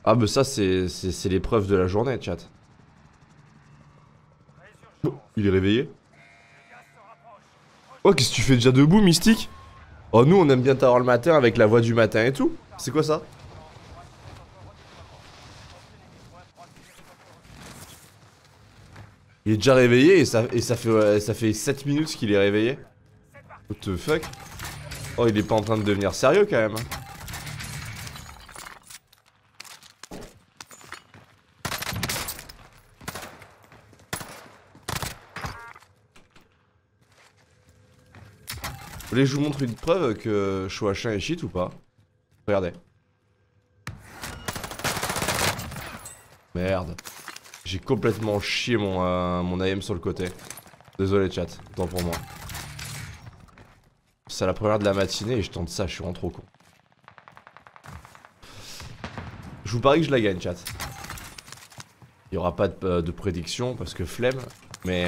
Ah bah ça c'est l'épreuve de la journée, chat. Oh, il est réveillé. Oh, qu'est-ce que tu fais déjà debout, Mystique? Oh, nous on aime bien t'avoir le matin avec la voix du matin et tout. C'est quoi ça? Il est déjà réveillé et ça fait 7 minutes qu'il est réveillé. What the fuck? Oh, il est pas en train de devenir sérieux quand même. Vous voulez que je vous montre une preuve que Chouachin est shit ou pas? Regardez. Merde. J'ai complètement chié mon AM sur le côté. Désolé chat, tant pour moi. C'est la première de la matinée et je tente ça, je suis vraiment trop con. Je vous parie que je la gagne, chat. Il n'y aura pas de prédiction parce que flemme, mais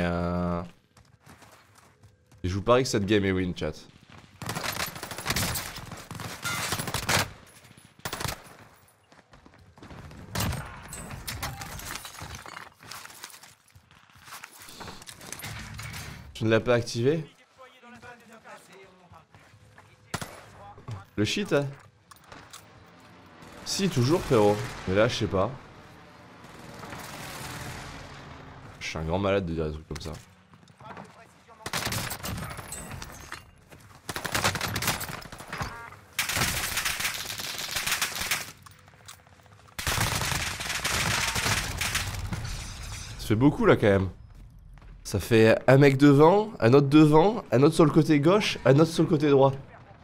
je vous parie que cette game est win, chat. Tu ne l'as pas activé? Le shit, hein? Si, toujours, frérot. Mais là, je sais pas. Je suis un grand malade de dire des trucs comme ça. Ça fait beaucoup là quand même. Ça fait un mec devant, un autre sur le côté gauche, un autre sur le côté droit.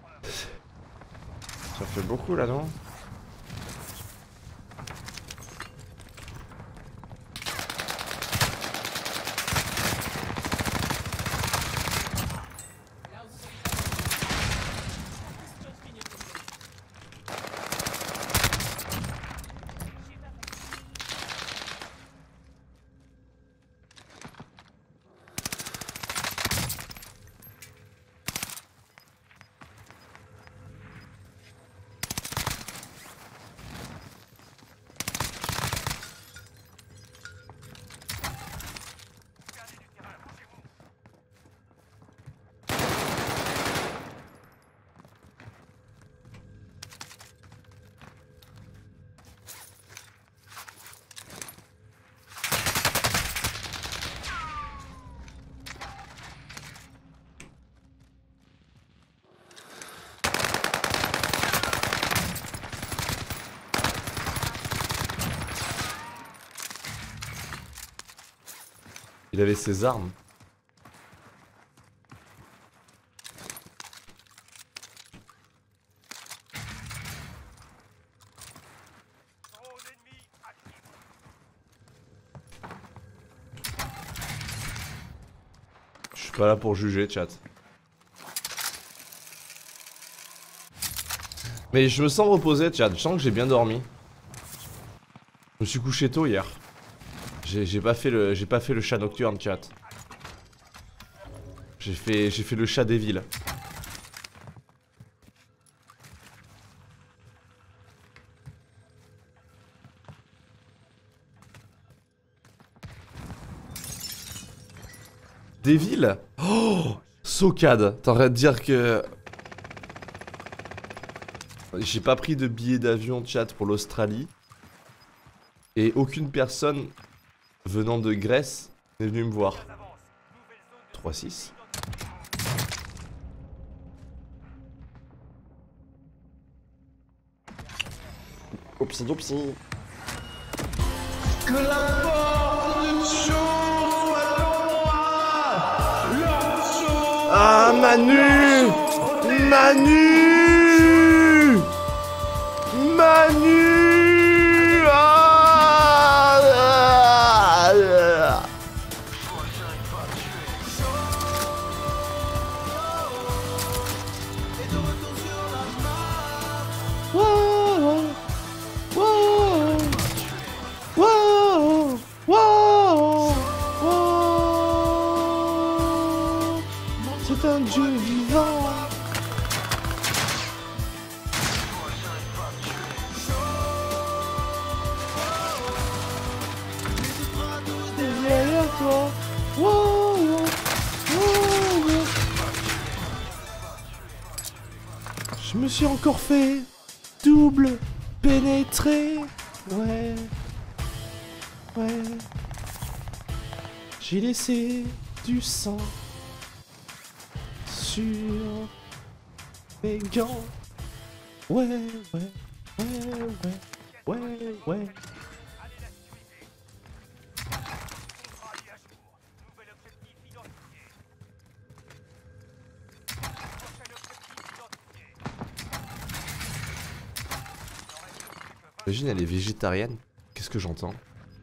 Ça fait beaucoup là, non? Il avait ses armes. Je suis pas là pour juger, chat. Mais je me sens reposé, chat. Je sens que j'ai bien dormi. Je me suis couché tôt hier. J'ai pas fait le chat nocturne, chat. J'ai fait le chat des villes. Des villes? Oh, Socade. T'es en train de dire que j'ai pas pris de billet d'avion, chat, pour l'Australie. Et aucune personne venant de Grèce n'est venue me voir. 3-6. Oupsie doupsie. Que la porte de jour soit pour moi. Ah, Manu! Manu! Manu! C'est un dieu vivant. toi. Wow, wow, wow, wow. Je me suis encore fait double pénétrer. Ouais. Ouais. J'ai laissé du sang sur mes gants. Ouais, ouais, ouais, ouais, ouais, ouais. Imagine, elle est végétarienne. Qu'est-ce que j'entends?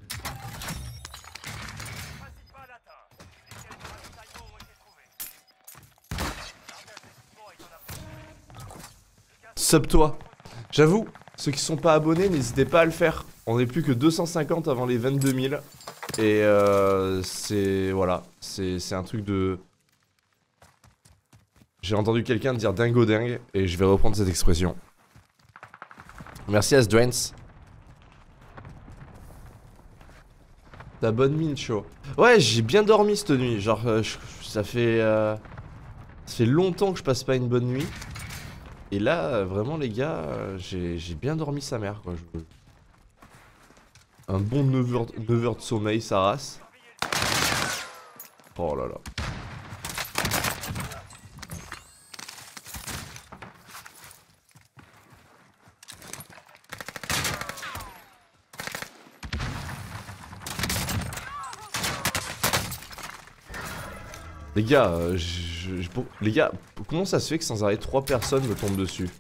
Sub toi. J'avoue, ceux qui sont pas abonnés, n'hésitez pas à le faire. On est plus que 250 avant les 22 000. Et c'est... Voilà. C'est un truc de... J'ai entendu quelqu'un dire dingo dingue. Et je vais reprendre cette expression. Merci à Sdrains. Ta bonne mine, chaud. Ouais, j'ai bien dormi cette nuit. Genre, ça fait longtemps que je passe pas une bonne nuit. Et là, vraiment, les gars, j'ai bien dormi sa mère, quoi. Un bon 9 heures de sommeil, ça race. Oh là là. Les gars, les gars, comment ça se fait que sans arrêt 3 personnes me tombent dessus?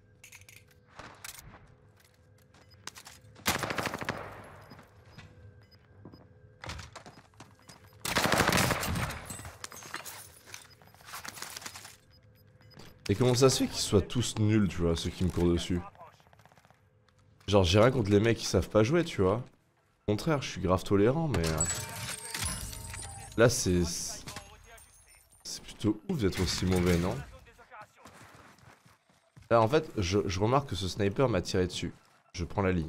Et comment ça se fait qu'ils soient tous nuls, tu vois, ceux qui me courent dessus? Genre, j'ai rien contre les mecs qui savent pas jouer, tu vois. Au contraire, je suis grave tolérant, mais... Là, c'est plutôt ouf d'être aussi mauvais, non? Là, en fait, je remarque que ce sniper m'a tiré dessus. Je prends la ligne.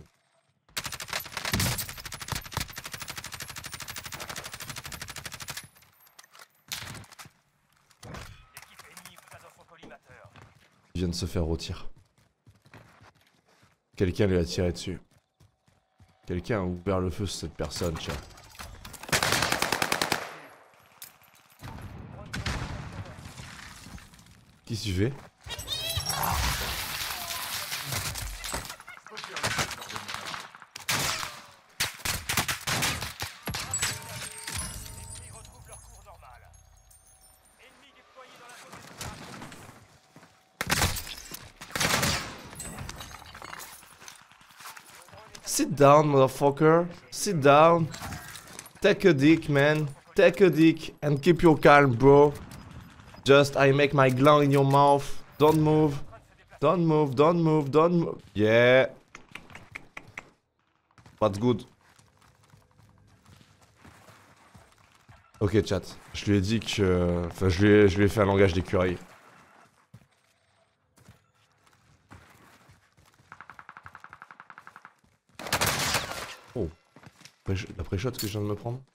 Il vient de se faire rôtir. Quelqu'un lui a tiré dessus. Quelqu'un a ouvert le feu sur cette personne, tiens. Qu'est-ce que tu fais? Sit down, motherfucker. Sit down. Take a dick, man. Take a dick and keep your calm, bro. Just I make my gland in your mouth. Don't move. Don't move, don't move, don't move. Yeah. What's good? Ok, chat. Je lui ai dit que... Enfin, je lui ai fait un langage d'écureuil. Oh. La pré-shot que je viens de me prendre.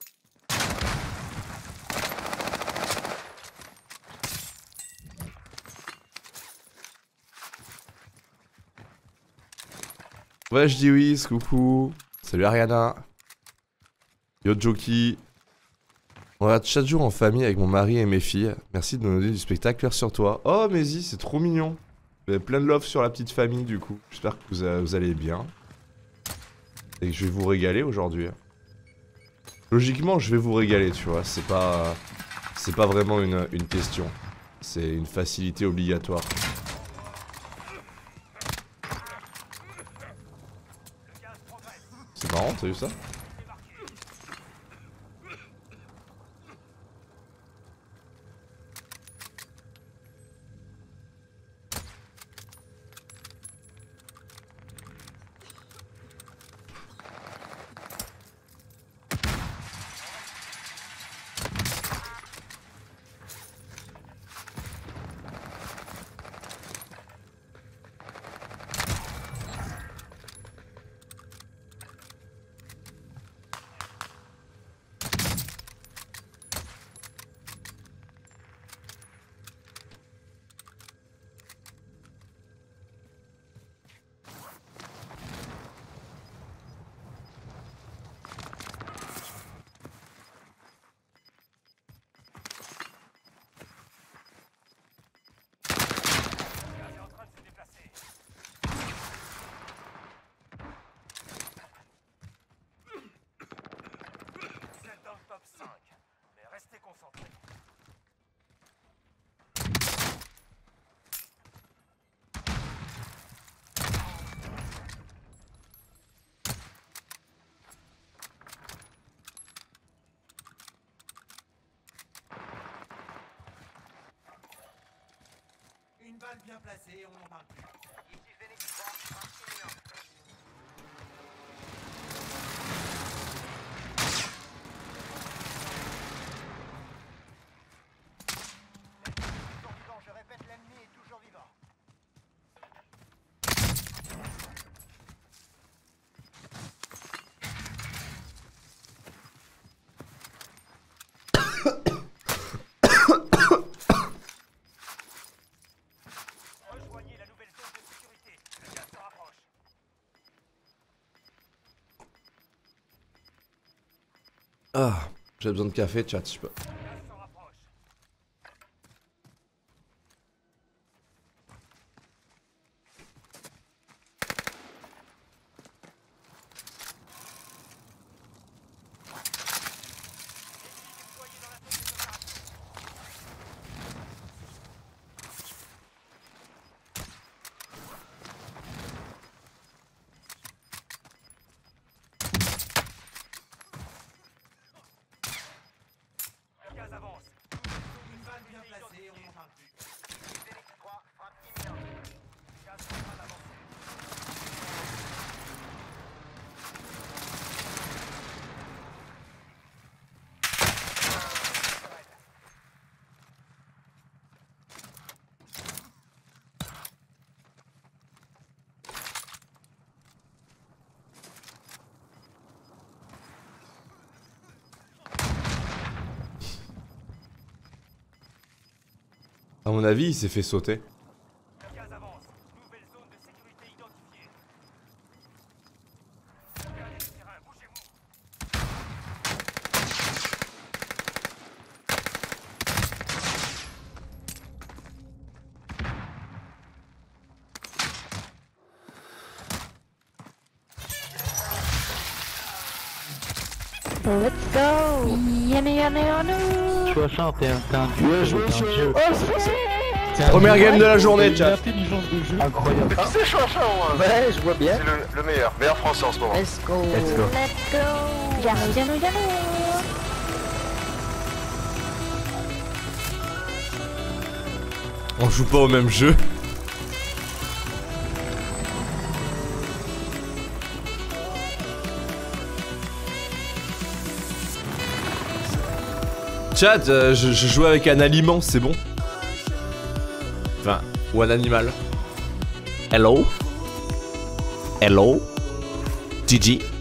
Ouais, je dis oui, coucou. Salut Ariana. Yo Joki. On regarde chaque jour en famille avec mon mari et mes filles. Merci de nous donner du spectacle, Cœur sur toi. Oh, Mézi, c'est trop mignon. Vous avez plein de love sur la petite famille, du coup. J'espère que vous allez bien. Et que je vais vous régaler aujourd'hui. Logiquement, je vais vous régaler, tu vois. C'est pas vraiment une question. C'est une facilité obligatoire. C'est marrant, t'as vu ça? bien placé, on n'en parle plus. Ici Phoenix 3, frappe imminente. Toujours vivant, je répète, l'ennemi est toujours vivant. Rejoignez la nouvelle zone de sécurité. Le gaz se rapproche. Ah, j'ai besoin de café, chat, je peux. Le gaz se rapproche. Ennemi déployé dans la zone des opérations. Le gaz avance. Une balle bien placée, on n'en parle plus. Phoenix 3, frappe imminente. Gaz en train d'avancer. À mon avis, il s'est fait sauter. Le gaz avance. Nouvelle zone de sécurité identifiée. Regardez le terrain, bougez-vous. Let's go! Yannou! 61, t'es un dieu. Première game de la journée, chat. Intelligence de jeu. Incroyable. C'est Chouachin, Ouais, je vois bien. c'est le meilleur français en ce moment. Let's go! Let's go. Let's go! Yannou! On joue pas au même jeu. Chat, je joue avec un aliment, c'est bon? Enfin, ou un animal. Hello? Hello? GG?